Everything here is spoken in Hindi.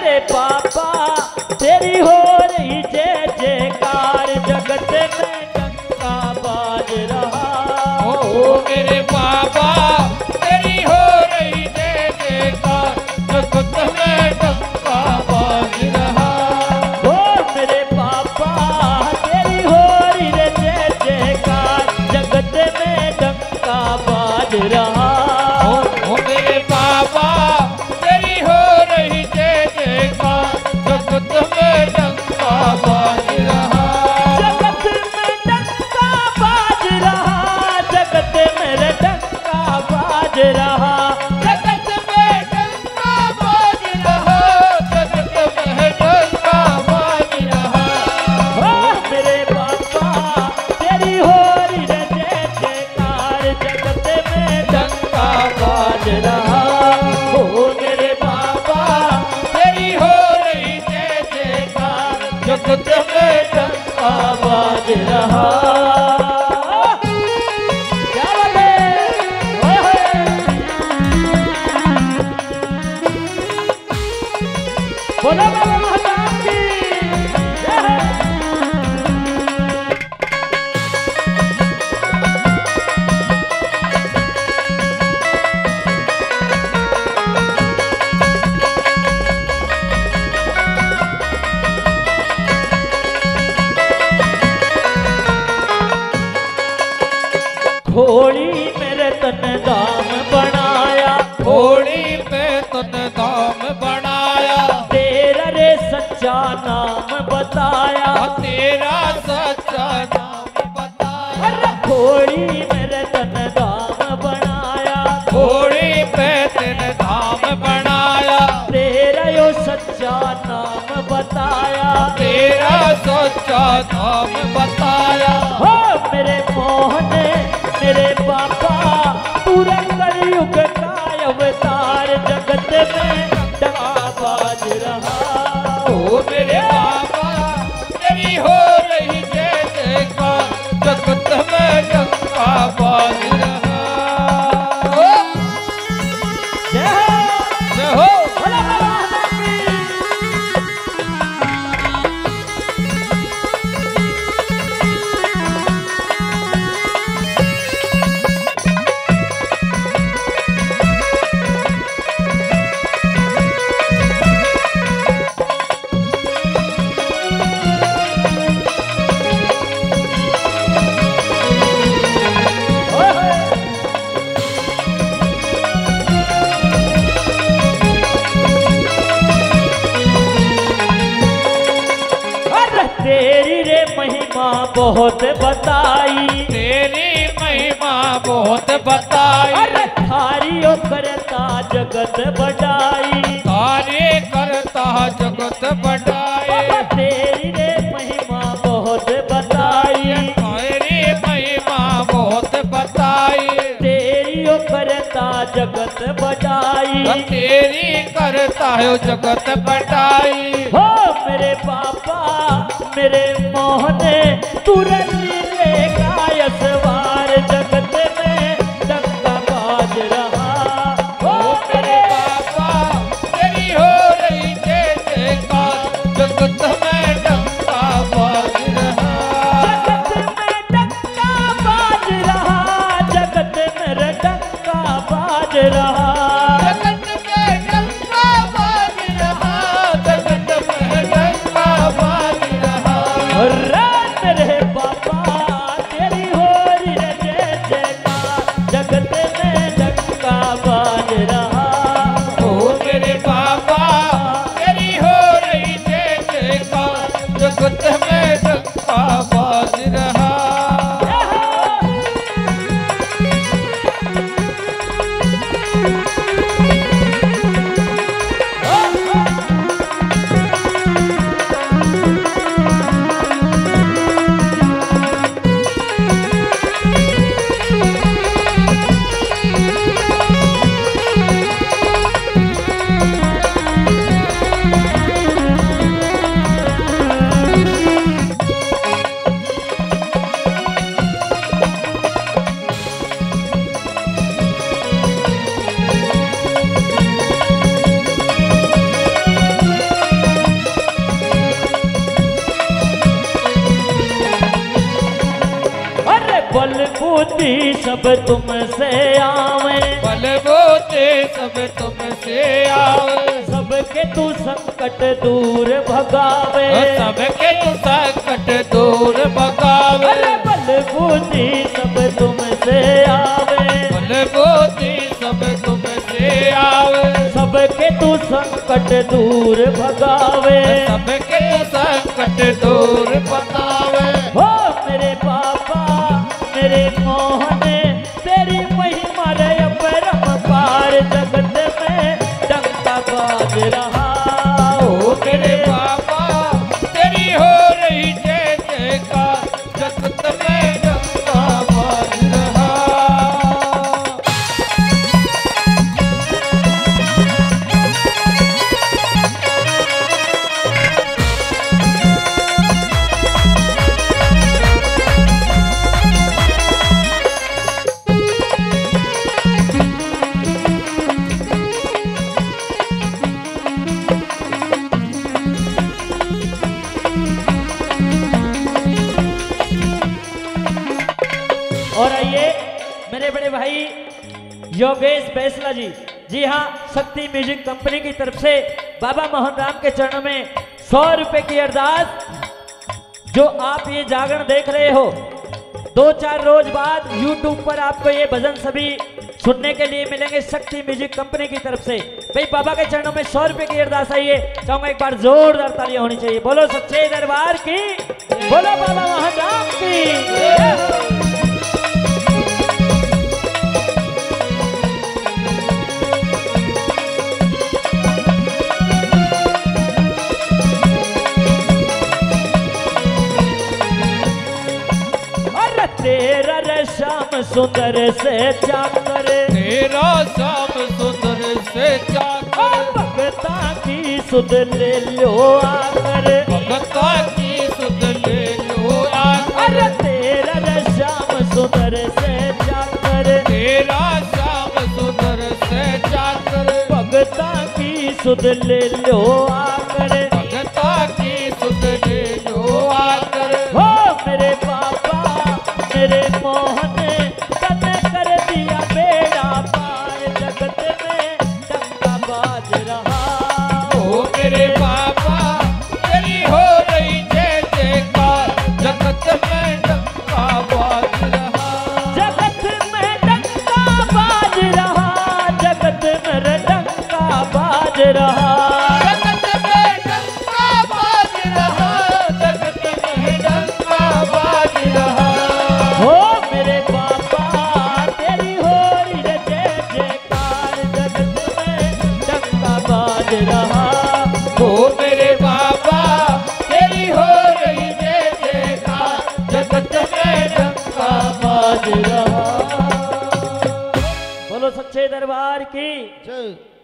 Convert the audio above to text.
मेरे पापा तेरी हो रही जय जयकार, जगत में डंका बाज रहा। ओ मेरे पापा तेरी हो रही जय जयकार, जगत में डंका बाज रहा। ओ मेरे पापा तेरी हो रही जय जयकार, जगत में डंका बाज रहा। ओ मेरे पापा तेरी हो रही जय जयकार, जगत में डंका बाज रहा। जगत में डंका बाज रहा, जगत में डंका बाज रहा। जगत में डंका बाज रहा, जगत में डंका बाज रहा। ओ मेरे पापा तेरी हो रही जय जयकार, जगत में डंका बाज रहा। ओ मेरे पापा तेरी हो रही जय जयकार, जगत में डंका बाज रहा। क्या बात है? ओए होए। बोलो बाबा महाराज की जय है। घोड़ी मेरे तन दाम बनाया, घोड़ी पे तन दाम बनाया, तेरा रे सच्चा नाम बताया। तेरा सच्चा नाम बताया। अरे घोड़ी मेरे तन दाम बनाया, घोड़ी पे तन दाम बनाया, तेरा यो सच्चा नाम बताया। तेरा सच्चा नाम बताया। हो मेरे मोहन मेरे पापा पूरा कलयुग का अवतार, जगत में डंका बाज रहा। ओ मेरे पापा तेरी हो रही जय जयकार, जगत में डंका बाज रहा। ओ, जय हो। जय हो। भोला बाबा की। ओए होए। अरे तेरी रे महिमा बहुत बताई, तेरी महिमा बहुत बताई। अरे थारियो करता जगत बढ़ाई। कार्य करता जगत बढ़ाए। अरे तेरी रे महिमा बहुत बताई, तेरी महिमा बहुत बताई। तेरी ओ करता जगत बढ़ाई। तेरी करता है जगत बढ़ाई। हो मेरे पापा मेरे मोहन तुरली रे काय सवार, जगत में डंका बाज रहा। हो मेरे पापा तेरी हो रही जय जयकार, जगत में डंका बाज रहा। जगत में डंका बाज रहा, जगत में डंका बाज रहा। जगत में डंका बाज रहा, जगत में डंका बाज रहा। अरे मेरे पापा तेरी हो रही जय जयकार, जगत में डंका बाज रहा। ओ मेरे पापा तेरी हो रही जय जयकार, बूटी सब तुमसे आवे, बलबूते सब तुमसे आवे, सबके तू संकट दूर भगावे, सबके तू संकट दूर भगावे, अरे बलबूटी सब तुमसे आवे, बलबूते सब तुमसे आवे, सबके तू संकट दूर भगावे, सबके तू संकट दूर भगावे। हो मेरे पापा मेरे मोहन, तेरी महिमा रे अपरंपार, जगत में डंका बाज रहा। ओ मेरे बाबा तेरी हो रही जय जयकार, जगत में डंका बाज रहा। और आइए मेरे बड़े भाई योगेश बैसला जी, जी हाँ, शक्ति म्यूजिक कंपनी की तरफ से बाबा मोहन राम के चरणों में 100 रुपए की अरदास। जो आप ये जागरण देख रहे हो, 2-4 रोज बाद YouTube पर आपको ये भजन सभी सुनने के लिए मिलेंगे शक्ति म्यूजिक कंपनी की तरफ से। भाई बाबा के चरणों में 100 रुपए की अरदास आइए, चाहूंगा एक बार जोरदार तालियां होनी चाहिए। बोलो सच्चे दरबार की, बोलो बाबा मोहन राम की। तेरा रे श्याम सुंदर से चाकर, तेरा श्याम सुंदर से चाकर, भगता की सुध ले लो आकर, भगता की सुध ले लो आकर। अरे तेरा रे श्याम सुंदर से चाकर, तेरा श्याम सुंदर से चाकर, भगता की सुध ले लो आकर, भगता की सुध ले लो आकर। हो मेरे पापा मेरे मोहन, तने कर दिया बेड़ा पार, जगत में डंका बाज रहा। ओ मेरे बाबा तेरी हो रही जय जयकार, जगत में डंका बाज रहा। जगत में डंका बाज रहा, जगत में डंका बाज रहा। जगत में डंका बाज रहा, जगत में डंका बाज रहा। हो मेरे पापा तेरी हो रही रे जय जयकार, जगत में डंका बाज रहा। ओ मेरे बाबा तेरी हो रही जय जयकार, जगत में डंका बाज रहा। बोलो सच्चे दरबार की जय।